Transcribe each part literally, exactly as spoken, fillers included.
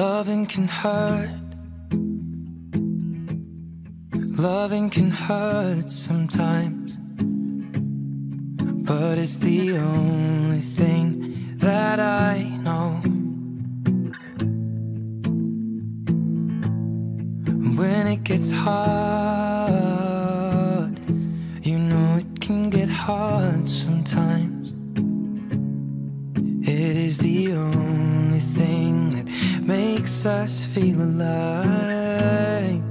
Loving can hurt. Loving can hurt sometimes, but it's the only thing that I know. When it gets hard, you know it can get hard sometimes. It is the only thing that makes us feel alive.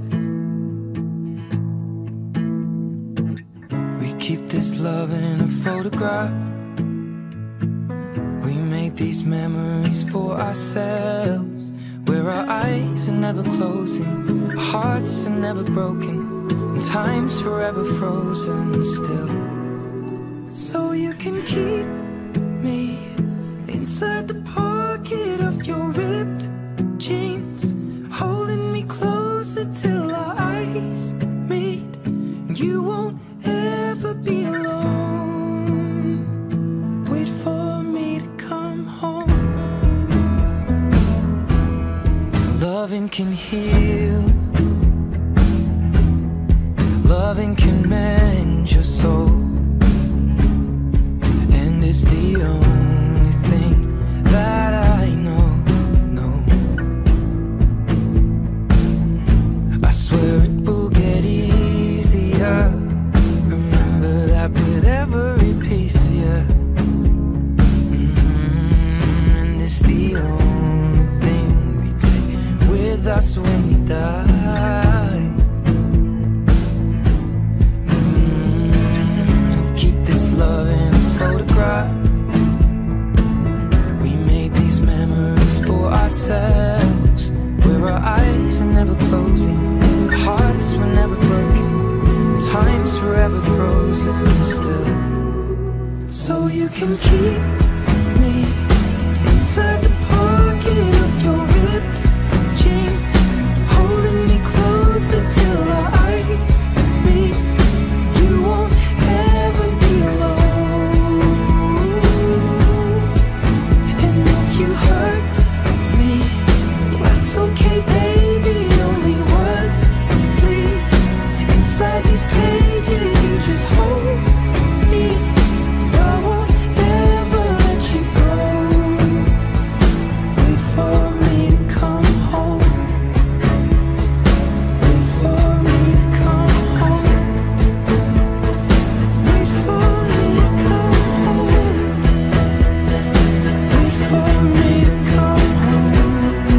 We keep this love in a photograph. We make these memories for ourselves, where our eyes are never closing, our hearts are never broken, and time's forever frozen still. So you can keep me inside the pocket of your ripped jeans, holding me closer till our eyes meet. You won't ever be alone. Wait for me to come home. Loving can heal. Loving can mend your soul, and it's the only thing that I know, no. I swear it will get easier. Remember that with every piece of you. Mm-hmm. And it's the only thing we take with us when we die. Mm-hmm. We'll keep this love in its photograph. We made these memories for ourselves, where our eyes are never closing, our hearts were never broken, time's forever frozen still. So you can keep me inside the pocket of your ripped jeans, holding me closer till our eyes meet. You won't ever be alone. And if you hurt me, that's okay, baby. Only words bleed inside these pages. You just hold me. I won't ever let you go. Wait for me to come home. Wait for me to come home. Wait for me to come home. Wait for me to come home.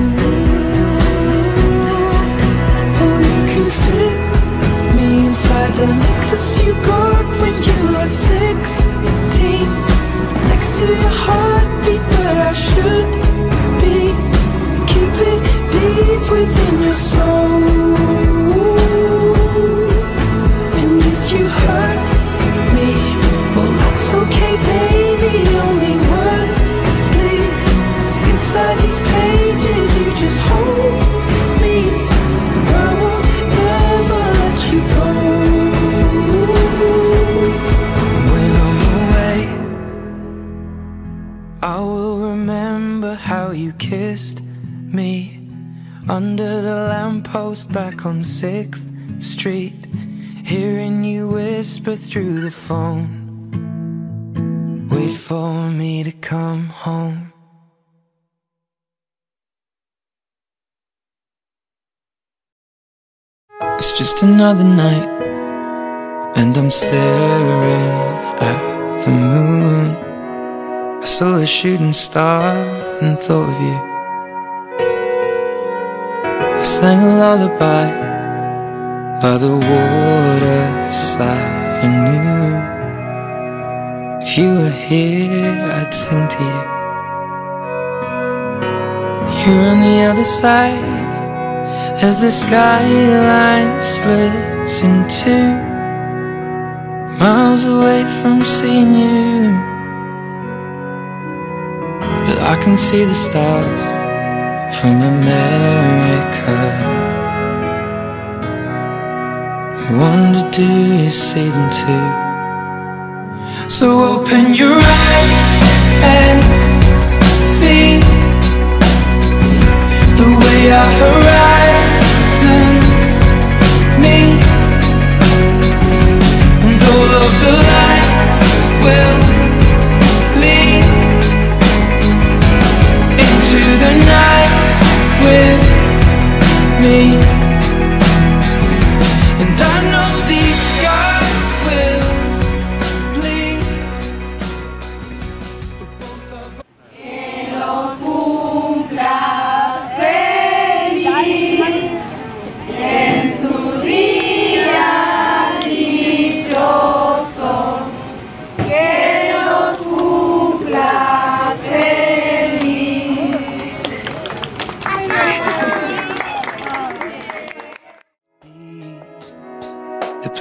Oh, you can fit me inside the necklace you got when you were sixteen, next to your heartbeat where I should be. Keep it deep within your soul. And if you hurt me, well, that's okay, baby. Only words bleed inside these pages. You just hold me. I won't ever let you go. When I'm away, I will remember how you kissed me under the lamppost back on sixth street, hearing you whisper through the phone, wait for me to come home. It's just another night, and I'm staring at the moon. I saw a shooting star and thought of you. I sang a lullaby by the waterside and knew if you were here, I'd sing to you. You're on the other side as the skyline splits in two, miles away from seeing you. But I can see the stars from America. I wonder, do you see them too? So open your eyes and see the way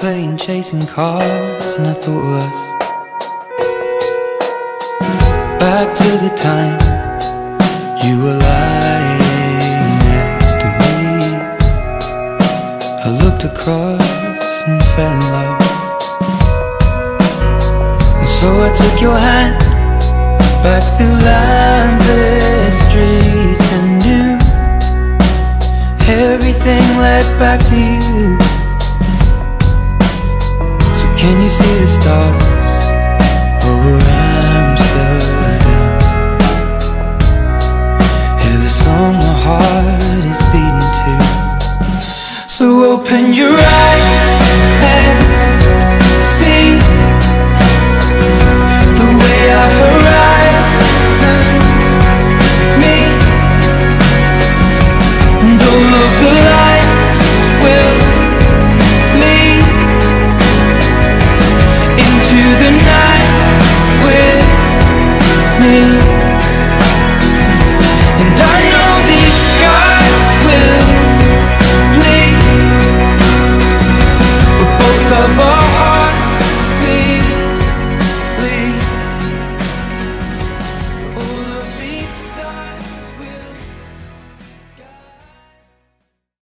playing chasing cars, and I thought of us. Back to the time you were lying next to me. I looked across and fell in love. And so I took your hand back through lamplit streets and knew everything led back to you. So can you see the stars over Amsterdam? Hear the song my heart is beating to. So open your eyes and see the way our horizons meet, and all of the lights will lead into the